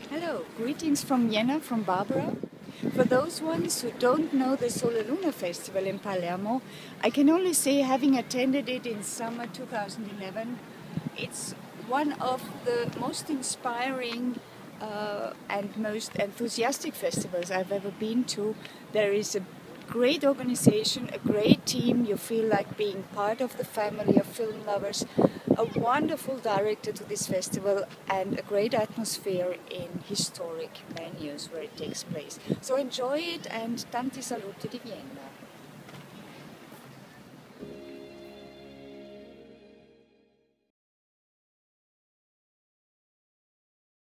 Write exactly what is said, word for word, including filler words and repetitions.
Hello, greetings from Vienna, from Barbara. For those ones who don't know the Sole Luna Festival in Palermo, I can only say, having attended it in summer two thousand eleven, it's one of the most inspiring uh, and most enthusiastic festivals I've ever been to. There is a great organization, a great team. You feel like being part of the family of film lovers, a wonderful director to this festival, and a great atmosphere in historic venues where it takes place. So enjoy it, and tanti saluti di Vienna.